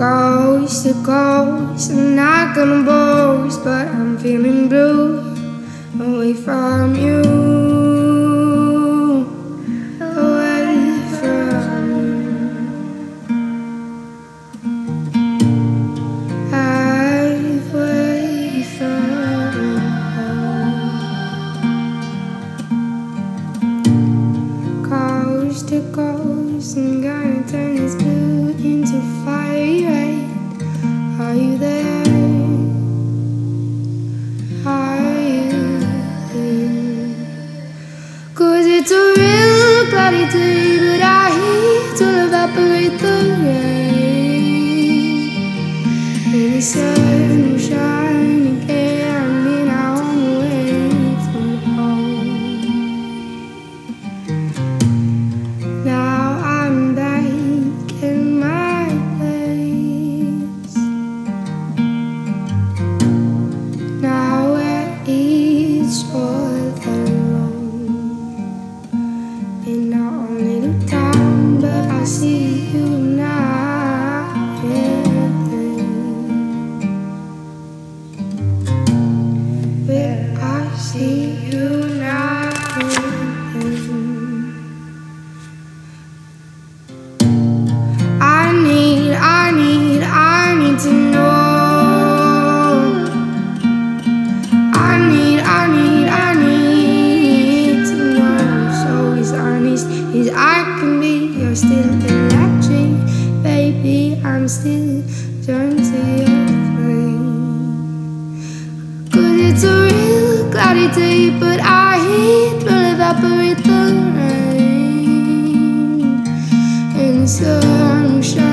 Ghost to ghost, I'm not gonna boast, but I'm feeling blue away from you, away from you. I've way from home. Ghost to ghost, I'm gonna turn this blue into fire. Are you there? Are you here? 'Cause it's a real cloudy day, but I hate to evaporate the rain. And the sun will shine again, and I'm on the way from home. Now I'm back in my place. Now we're each other alone in our own little town, but I see you now. But I see you now. I need to know. I need to know. So as honest as I can be, you're still electric, baby. I'm still turned to your flame. 'Cause it's a real cloudy day, but I hate will evaporate the rain. And the sun will shine